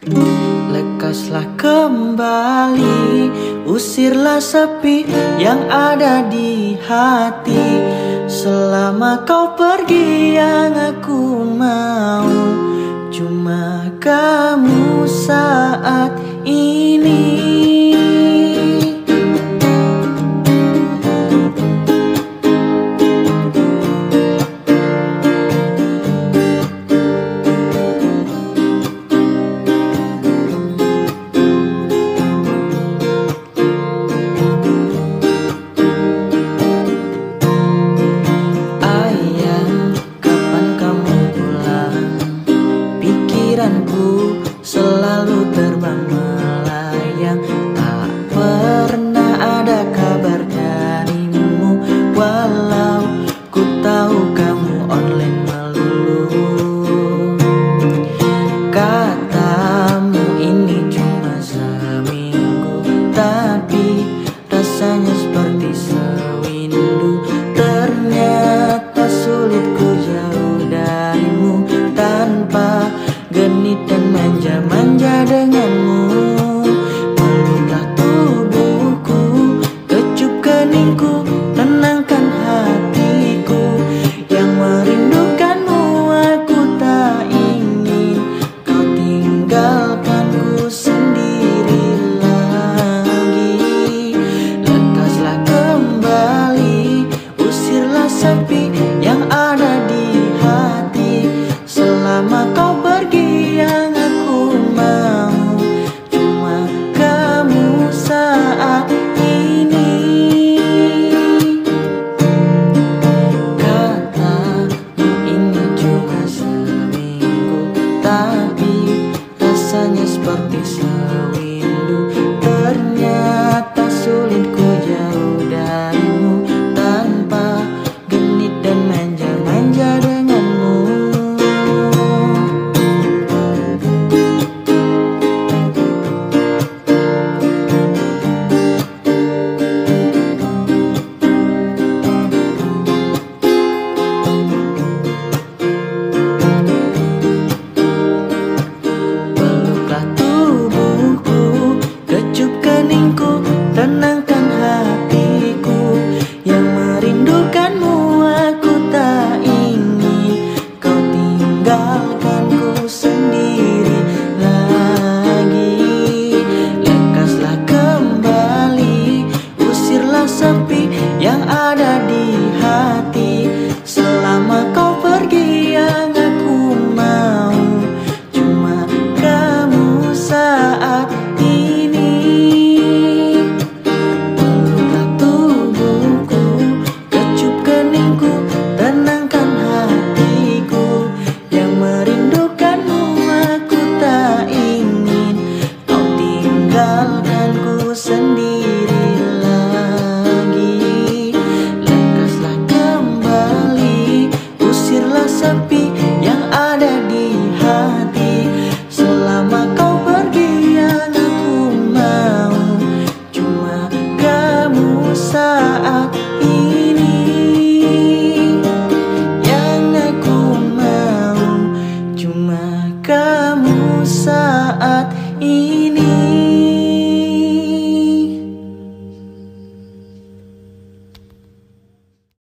Lekaslah kembali, usirlah sepi yang ada di hati. Selama kau pergi yang aku mau cuma kamu saat ini. Pikiranku selalu terbang melayang, tak pernah ada kabar darimu. Walau ku tahu kamu online melulu. Katamu ini cuma seminggu, tapi rasanya seperti sewindu. Ternyata sulit ku jauh darimu, tanpa genit dan manja-manja denganmu. Peluklah tubuhku, kecup keningku, tenangkan hatiku. Yang merindukanmu aku tak ingin kau tinggalkanku sendiri lagi. Lekaslah kembali, usirlah sepi yang ada di hati. Selama kau pergi yang aku mau cuma kamu saat ini. Katamu ini cuma seminggu, tapi rasanya seperti sewindu. Ternyata sulit ku jauh darimu, tanpa genit dan manja-manja denganmu. Tenangkan hatiku, yang merindukanmu aku tak ingin kau tinggalkanku sendiri lagi. Lekaslah kembali, usirlah sepi yang ada di hati. Selama kau pergi yang aku mau cuma kamu saat ini. Tenangkan hatiku, yang merindukanmu aku tak ingin kau tinggalkanku sendiri lagi. Lekaslah kembali, usirlah sepi